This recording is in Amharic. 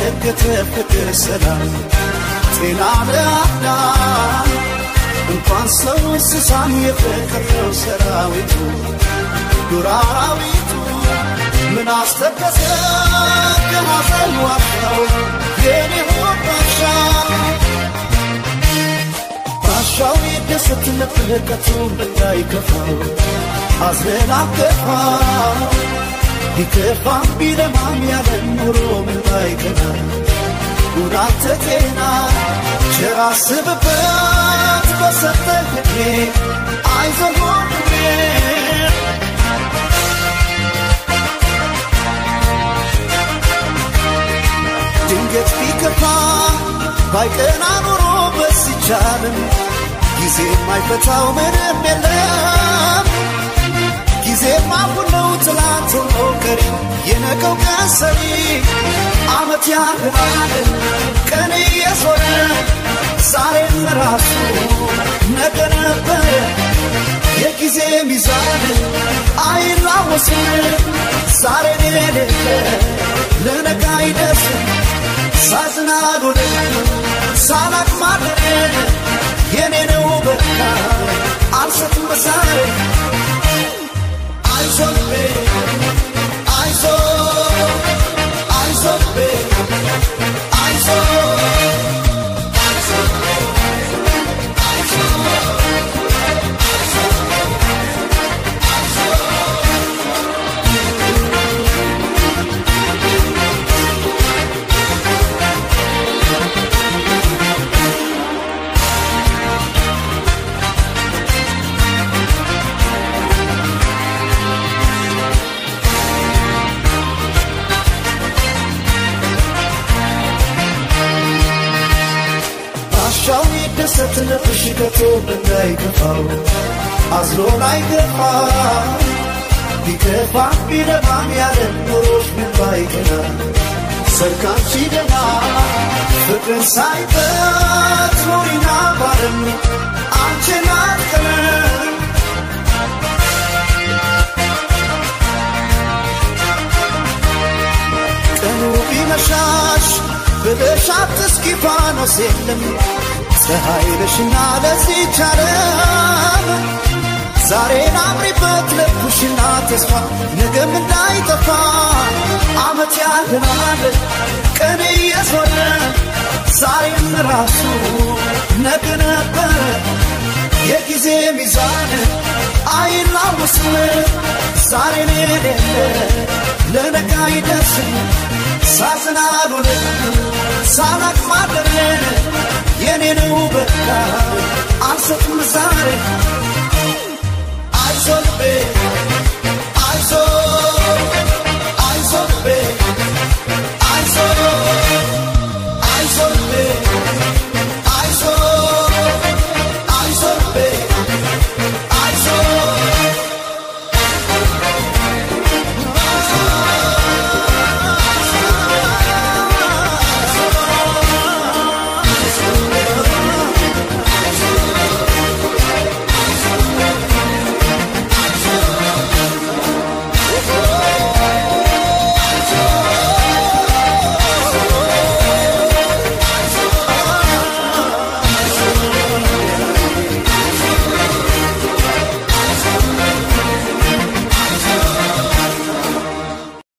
ያነገተ ፍቅር ሰላም ጤና ለአዳም እንኳን ሰው እንስሳም የፈቀረው ሰራዊቱ ዱር አራዊቱ ምን አስተከዘ ከሐዘን ዋሻው የኔ ሆድ ባሻው ይደሰት ለፍለቀቱ እንዳይከፋው አዝነን አከፋው ይከፋም ቢለማም ያለ ኑሮ ምን ባይከና ጉዳት ጤና ቸር አስብበት በሰጠህ ዕድሜ አይዞህ ወንድሜ ድንገት ቢከፋ ባይቀና ኑሮ በስቻለም ጊዜ የማይፈታው ምንም የለም ጊዜማ ሁሉ ትላንት ሆኖ ቀሪ የነገው ቀን ሰሪ ዓመት ያልፋል ቀን እየዞረ ዛሬም ራሱ ነገ ነበር የጊዜ ሚዛን አይላወስም ዛሬን የሌለ ለነገ አይደርስም ሳዝናሉ ሳላቅ ማደር የኔ ነው በቃ አልሰጥም ዛሬ አይዞህ አይዞህ አይዞህ አይዞህ ደሰት ለፍሽከቱ እንዳይከፋው አዝሎ ላይገፋ ቢከፋ ቢለማም ያለ ኑሮሽ ምን ባይቀና ሰርካም ሲደማ ፍቅርን ሳይበት ኖሪና ባለም አንቺን አትቀረ ቀኑ ቢመሻሽ ብለሽ አትስኪ ፋኖስ የለም ፀሐይ ነሽና ለዚህች ዓለም ዛሬን አምሪበት ለኩሽና ተስፋ ነገም እንዳይጠፋ ዓመት ያልፋል ቀን እየዞረ ዛሬም ራሱ ነገ ነበር የጊዜ ሚዛን አይላወስም ዛሬን የሌለ ለነገ አይደርስም ሳዝናሉ ሳላቅ ማደር የኔ ነው በቃ አልሰጥም ዛሬ አይዞህ